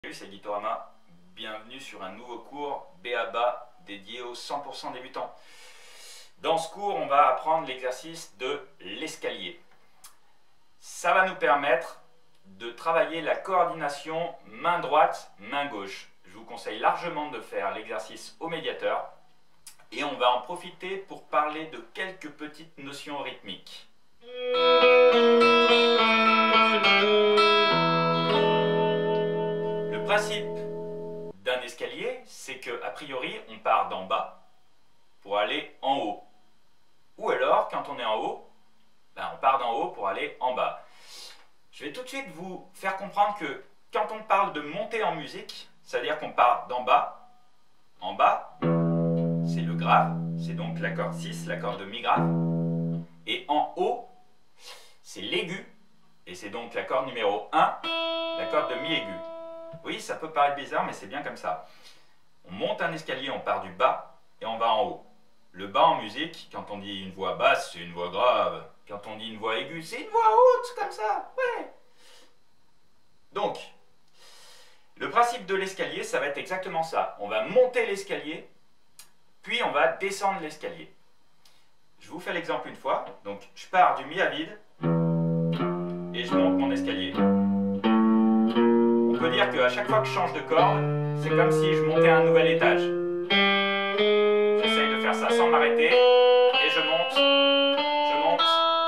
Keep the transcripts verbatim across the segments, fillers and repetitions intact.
Salut, c'est Guitarama. Bienvenue sur un nouveau cours B A B A dédié aux cent pour cent débutants. Dans ce cours, on va apprendre l'exercice de l'escalier. Ça va nous permettre de travailler la coordination main droite, main gauche. Je vous conseille largement de faire l'exercice au médiateur et on va en profiter pour parler de quelques petites notions rythmiques. Le principe d'un escalier, c'est que a priori, on part d'en bas pour aller en haut. Ou alors, quand on est en haut, ben, on part d'en haut pour aller en bas. Je vais tout de suite vous faire comprendre que quand on parle de monter en musique, c'est-à-dire qu'on part d'en bas, en bas, c'est le grave, c'est donc la corde six, la corde de mi grave, et en haut, c'est l'aigu, et c'est donc la corde numéro un, la corde de mi aigu. Oui, ça peut paraître bizarre, mais c'est bien comme ça. On monte un escalier, on part du bas, et on va en haut. Le bas en musique, quand on dit une voix basse, c'est une voix grave. Quand on dit une voix aiguë, c'est une voix haute, comme ça, ouais. Donc, le principe de l'escalier, ça va être exactement ça. On va monter l'escalier, puis on va descendre l'escalier. Je vous fais l'exemple une fois. Donc, je pars du mi à vide, et je monte mon escalier. On peut dire qu'à chaque fois que je change de corde, c'est comme si je montais un nouvel étage. J'essaye de faire ça sans m'arrêter, et je monte, je monte.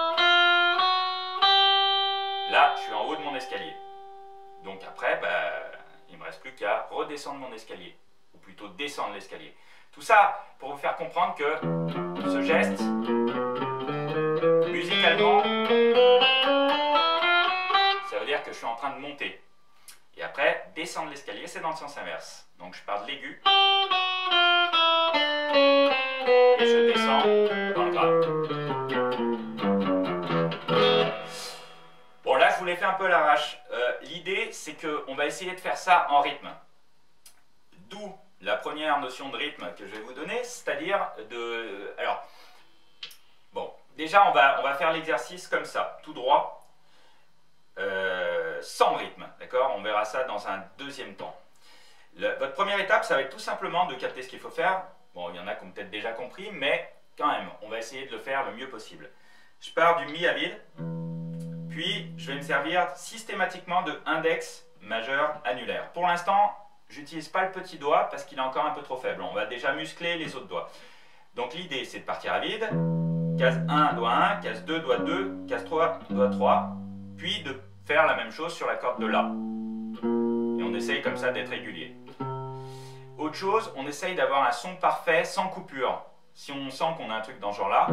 Là, je suis en haut de mon escalier. Donc après, bah, il ne me reste plus qu'à redescendre mon escalier, ou plutôt descendre l'escalier. Tout ça pour vous faire comprendre que ce geste, musicalement, ça veut dire que je suis en train de monter. Et après, descendre l'escalier, c'est dans le sens inverse. Donc je pars de l'aigu, et je descends dans le grave. Bon, là, je vous l'ai fait un peu à l'arrache. Euh, L'idée, c'est qu'on va essayer de faire ça en rythme. D'où la première notion de rythme que je vais vous donner, c'est-à-dire de... Alors, bon, déjà, on va, on va faire l'exercice comme ça, tout droit, euh, sans rythme, d'accord? On verra ça dans un deuxième temps. Le, votre première étape, ça va être tout simplement de capter ce qu'il faut faire. Bon, il y en a qui ont peut-être déjà compris, mais quand même, on va essayer de le faire le mieux possible. Je pars du mi à vide, puis je vais me servir systématiquement de index majeur annulaire. Pour l'instant, j'utilise pas le petit doigt parce qu'il est encore un peu trop faible. On va déjà muscler les autres doigts. Donc l'idée, c'est de partir à vide. Case un, doigt un, case deux, doigt deux, case trois, doigt trois. Puis de faire la même chose sur la corde de La. Et on essaye comme ça d'être régulier. Autre chose, on essaye d'avoir un son parfait sans coupure. Si on sent qu'on a un truc dans ce genre-là,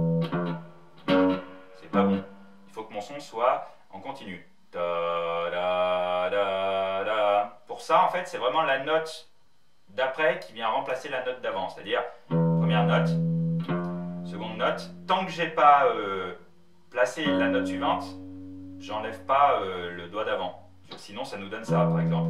c'est pas bon. Il faut que mon son soit en continu. Da, da, da, da. Pour ça, en fait, c'est vraiment la note d'après qui vient remplacer la note d'avant. C'est-à-dire, première note, seconde note. Tant que j'ai pas euh, placé la note suivante, j'enlève pas euh, le doigt d'avant. Sinon, ça nous donne ça, par exemple.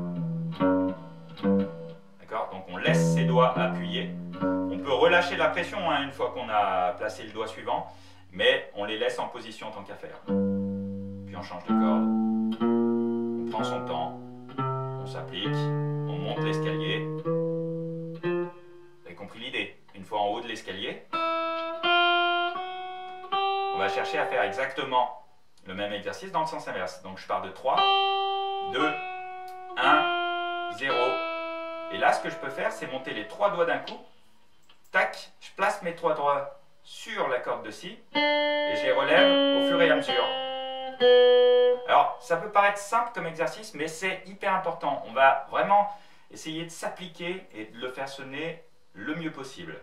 D'accord? Donc, on laisse ses doigts appuyés. On peut relâcher la pression hein, une fois qu'on a placé le doigt suivant, mais on les laisse en position tant qu'à faire. Puis on change de corde, on prend son temps, on s'applique, on monte l'escalier. Vous avez compris l'idée? Une fois en haut de l'escalier, on va chercher à faire exactement le même exercice dans le sens inverse. Donc je pars de trois, deux, un, zéro. Et là, ce que je peux faire, c'est monter les trois doigts d'un coup. Tac, je place mes trois doigts sur la corde de Si et je les relève au fur et à mesure. Alors, ça peut paraître simple comme exercice, mais c'est hyper important. On va vraiment essayer de s'appliquer et de le faire sonner le mieux possible.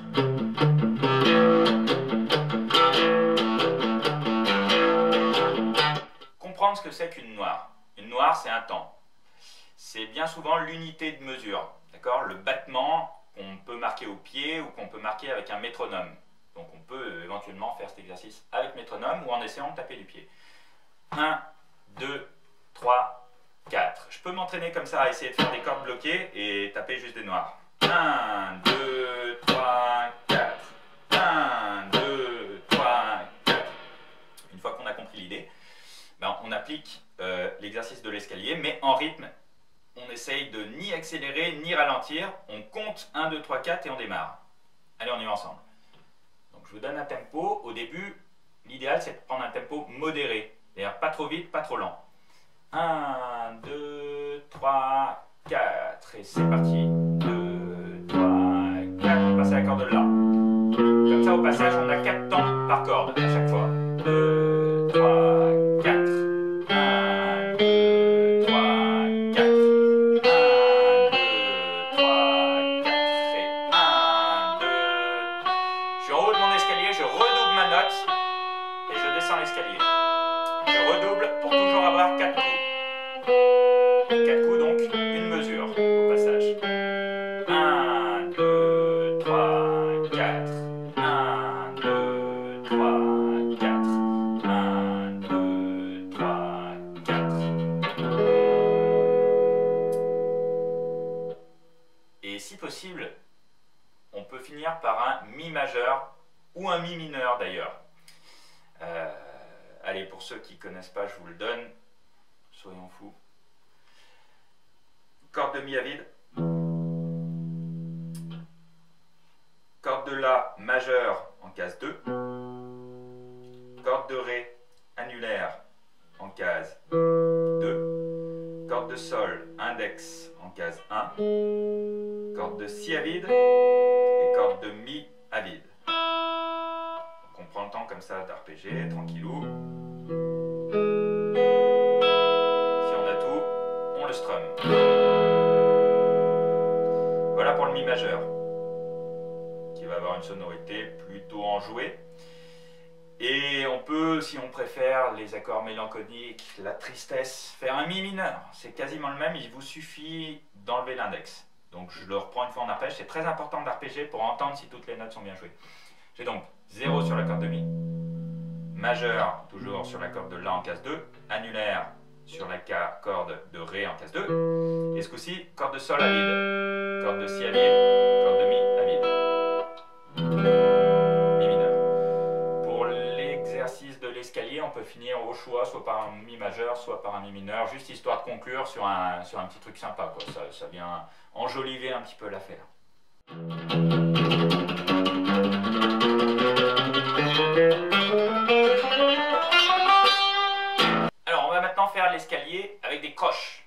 Comprendre ce que c'est qu'une noire. Une noire, c'est un temps. C'est bien souvent l'unité de mesure. D'accord? Le battement qu'on peut marquer au pied ou qu'on peut marquer avec un métronome. Donc on peut éventuellement faire cet exercice avec métronome ou en essayant de taper du pied. un, deux, trois, quatre. Je peux m'entraîner comme ça à essayer de faire des cordes bloquées et taper juste des noirs. un, deux, trois, quatre. un, deux, trois, quatre. Une fois qu'on a compris l'idée, ben on applique euh, l'exercice de l'escalier, mais en rythme on essaye de ni accélérer ni ralentir. On compte un, deux, trois, quatre et on démarre. Allez, on y va ensemble. Donc je vous donne un tempo. Au début, l'idéal c'est de prendre un tempo modéré. C'est-à-dire pas trop vite, pas trop lent. un, deux, trois, quatre. Et c'est parti. deux, trois, quatre. On passe à la corde La. Comme ça, au passage, on a quatre temps par corde à chaque fois. deux, trois, quatre. un, deux, trois, quatre. un, deux, trois, quatre. Et un, deux. Je suis en haut de mon escalier, je redouble ma note et je descends l'escalier. Je redouble pour toujours avoir quatre coups. quatre coups, donc une mesure au passage. un, deux, trois, quatre. un, deux, trois, quatre. un, deux, trois, quatre. Et si possible, on peut finir par un Mi majeur ou un Mi mineur d'ailleurs. Euh, allez, pour ceux qui ne connaissent pas, je vous le donne. Soyons fous. Corde de Mi à vide. Corde de La majeure en case deux. Corde de Ré annulaire en case deux. Corde de Sol index en case un. Corde de Si à vide et corde de Mi à vide. Donc on prend le temps comme ça d'arpéger, tranquillou. Si on a tout, on le strum. Voilà pour le Mi majeur, qui va avoir une sonorité plutôt enjouée. Et on peut, si on préfère les accords mélancoliques, la tristesse, faire un Mi mineur. C'est quasiment le même, il vous suffit d'enlever l'index. Donc je le reprends une fois en arpège, c'est très important d'arpéger pour entendre si toutes les notes sont bien jouées. J'ai donc zéro sur la corde de Mi, majeur toujours sur la corde de La en case deux, annulaire sur la corde de Ré en case deux, et ce coup-ci, corde de Sol à vide, corde de Si à vide, corde de Mi à vide. Mi mineur. Pour l'exercice de l'escalier, on peut finir au choix, soit par un Mi majeur, soit par un Mi mineur, juste histoire de conclure sur un, sur un petit truc sympa, quoi. Ça, ça vient enjoliver un petit peu l'affaire. Alors, on va maintenant faire l'escalier avec des croches.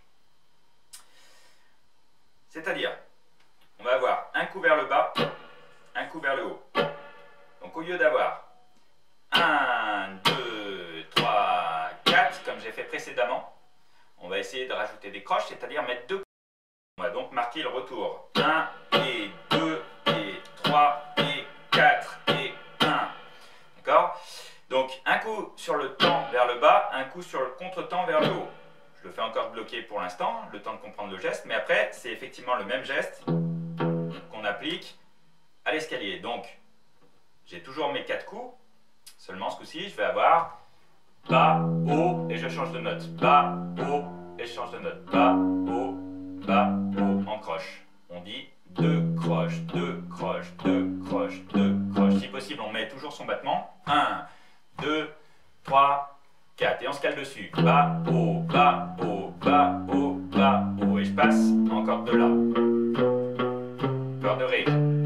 C'est-à-dire, on va avoir un coup vers le bas, un coup vers le haut. Donc, au lieu d'avoir un, deux, trois, quatre, comme j'ai fait précédemment, on va essayer de rajouter des croches, c'est-à-dire mettre deux. On va donc marquer le retour. un et deux et trois et quatre et un. D'accord? Donc un coup sur le temps vers le bas, un coup sur le contre-temps vers le haut. Je le fais encore bloquer pour l'instant, le temps de comprendre le geste, mais après c'est effectivement le même geste qu'on applique à l'escalier. Donc j'ai toujours mes quatre coups, seulement ce coup-ci je vais avoir bas, haut et je change de note. Bas, haut et je change de note. Bas, haut, bas, haut en croche. On dit deux croches, deux croches, deux croches, deux croches. Si possible, on met toujours son battement. un, deux, trois, quatre. Et on se cale dessus. Bas, haut, bas, haut, bas, haut, bas, haut. Et je passe en corde de La. Corde de Ré.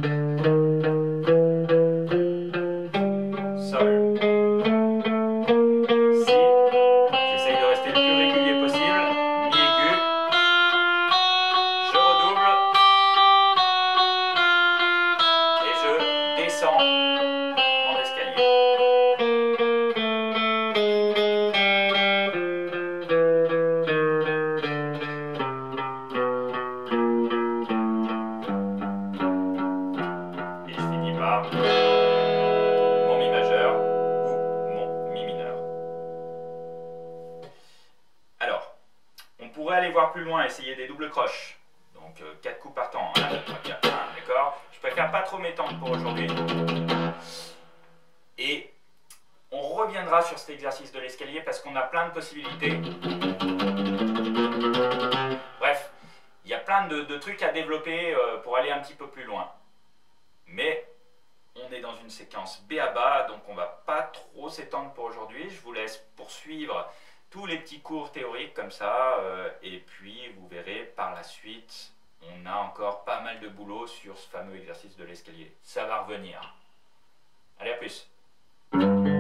Sol. Mon Mi majeur ou mon Mi mineur. Alors, on pourrait aller voir plus loin, essayer des doubles croches. Donc euh, quatre coups par temps. un, deux, trois, quatre, un, d'accord? Je préfère pas trop m'étendre pour aujourd'hui. Et on reviendra sur cet exercice de l'escalier parce qu'on a plein de possibilités. Bref, il y a plein de, de trucs à développer euh, pour aller un petit peu plus loin. Mais on est dans une séquence B à bas, donc on ne va pas trop s'étendre pour aujourd'hui. Je vous laisse poursuivre tous les petits cours théoriques comme ça, euh, et puis vous verrez par la ensuite, on a encore pas mal de boulot sur ce fameux exercice de l'escalier. Ça va revenir. Allez, à plus.